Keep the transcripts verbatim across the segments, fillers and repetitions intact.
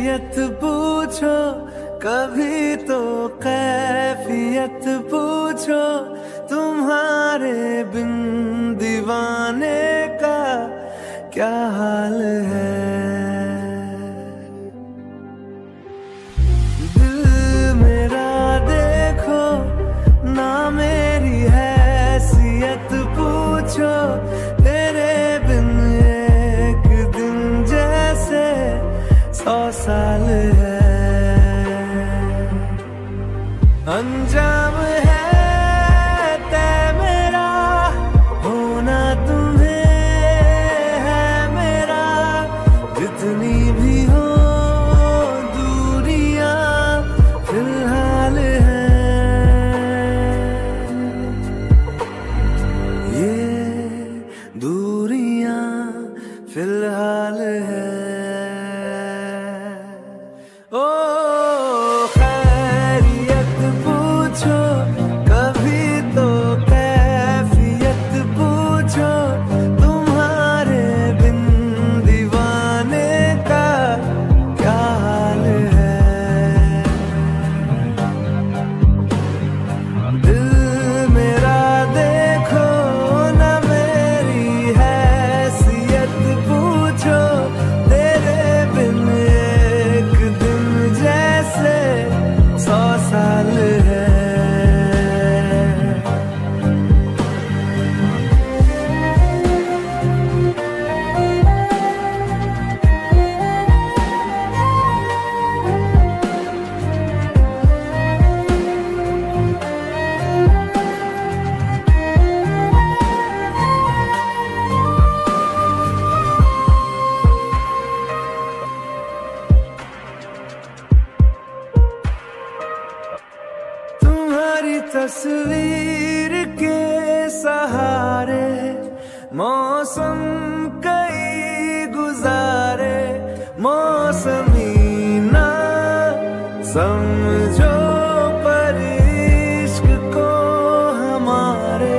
खैरियत पूछो, कभी तो कैफियत पूछो, तुम्हारे बिन दीवाने का क्या हाल है। दिल मेरा देखो ना, मेरी हैसियत पूछो, तेरे बिन एक दिन जैसे सौ साल है। अंजाम है तय मेरा, होना तुम्हें है मेरा, जितनी भी हो दूरियां फिलहाल है। ये दूरियां फिलहाल है। ओ खैरियत पूछो, कभी तो कैफियत पूछो, तुम्हारे बिन दीवाने का क्या हाल है। दिल मेरा देखो ना, मेरी हैसियत पूछो, तेरे बिन एक दिन जैसे सौ साल है। तुम्हारी तस्वीर के सहारे मौसम कई गुजारे, मौसमी ना समझो पर इश्क को हमारे,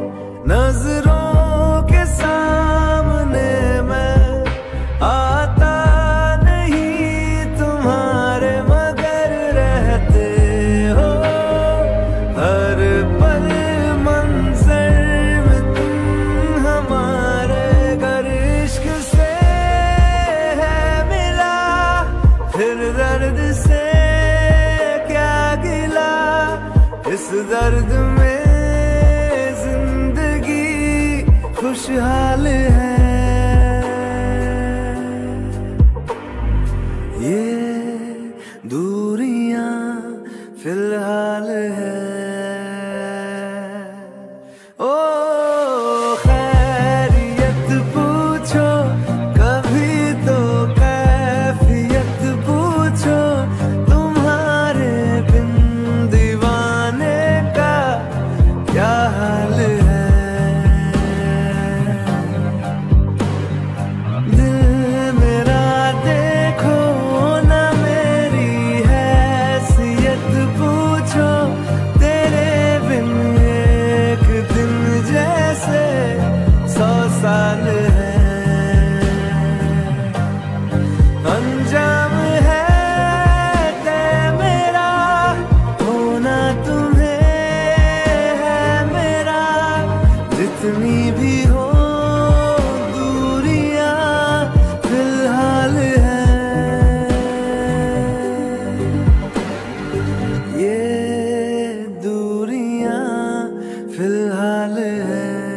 नजरों के सामने मैं आता नहीं तुम्हारे, मगर रहते हो हर पल मंजर में तुम हमारे। गर इश्क से है मिला, फिर दर्द से क्या गिला, इस दर्द में जिंदगी खुशहाल है। ये दूरियां फिलहाल है। ओ खैरियत पूछो, कभी तो कैफियत पूछो, तुम्हारे बिन दीवाने का क्या हाल है। दिल मेरा देखो ना, मेरी हैसियत पूछो, तेरे बिन एक दिन जैसे सौ साल है। अंजाम है तय मेरा, होना तुम्हें है मेरा, जितनी भी हो दूरियां फिलहाल है। ये दूरियां फिलहाल है।